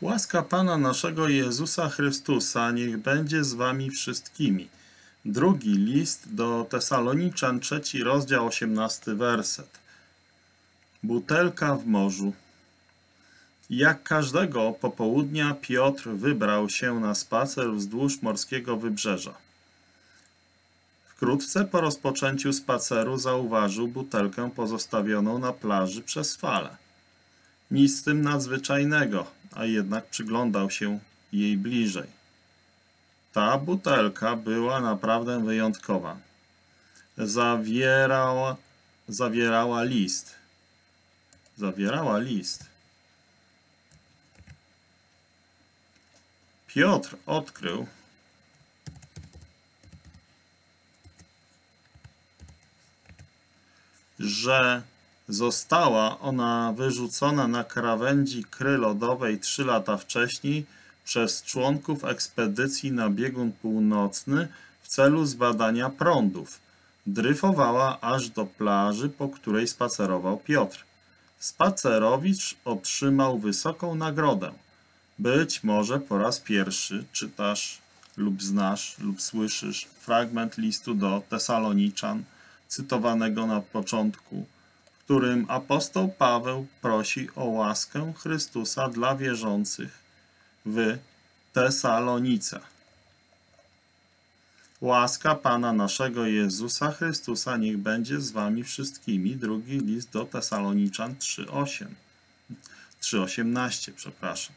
Łaska Pana naszego Jezusa Chrystusa niech będzie z wami wszystkimi. Drugi list do Tesaloniczan, 3 rozdział, 18 werset. Butelka w morzu. Jak każdego popołudnia Piotr wybrał się na spacer wzdłuż morskiego wybrzeża. Wkrótce po rozpoczęciu spaceru zauważył butelkę pozostawioną na plaży przez falę. Nic z tym nadzwyczajnego, a jednak przyglądał się jej bliżej. Ta butelka była naprawdę wyjątkowa. Zawierała list. Piotr odkrył, że została ona wyrzucona na krawędzi kry lodowej 3 lata wcześniej przez członków ekspedycji na biegun północny w celu zbadania prądów. Dryfowała aż do plaży, po której spacerował Piotr. Spacerowicz otrzymał wysoką nagrodę. Być może po raz pierwszy czytasz lub znasz lub słyszysz fragment listu do Tesaloniczan, cytowanego na początku, w którym apostoł Paweł prosi o łaskę Chrystusa dla wierzących w Tesalonice. Łaska Pana naszego Jezusa Chrystusa niech będzie z wami wszystkimi. Drugi list do Tesaloniczan 3:18, przepraszam.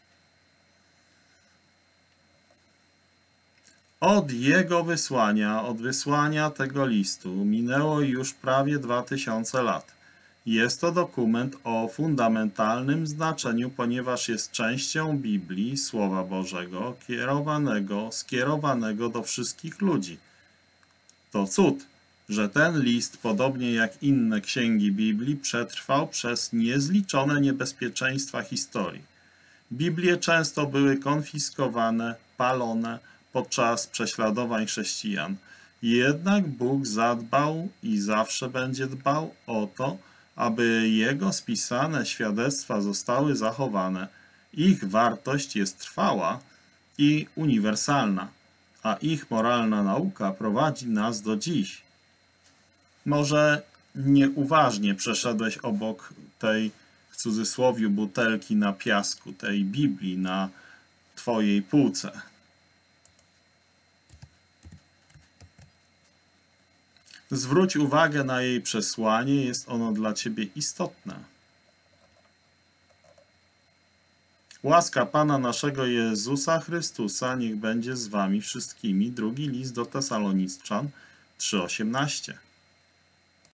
Od wysłania tego listu minęło już prawie 2000 lat. Jest to dokument o fundamentalnym znaczeniu, ponieważ jest częścią Biblii, Słowa Bożego, skierowanego do wszystkich ludzi. To cud, że ten list, podobnie jak inne księgi Biblii, przetrwał przez niezliczone niebezpieczeństwa historii. Biblie często były konfiskowane, palone podczas prześladowań chrześcijan. Jednak Bóg zadbał i zawsze będzie dbał o to, aby Jego spisane świadectwa zostały zachowane. Ich wartość jest trwała i uniwersalna, a ich moralna nauka prowadzi nas do dziś. Może nieuważnie przeszedłeś obok tej, w cudzysłowie, butelki na piasku, tej Biblii na twojej półce. Zwróć uwagę na jej przesłanie, jest ono dla ciebie istotne. Łaska Pana naszego Jezusa Chrystusa niech będzie z wami wszystkimi. Drugi list do Tesaloniczan 3:18.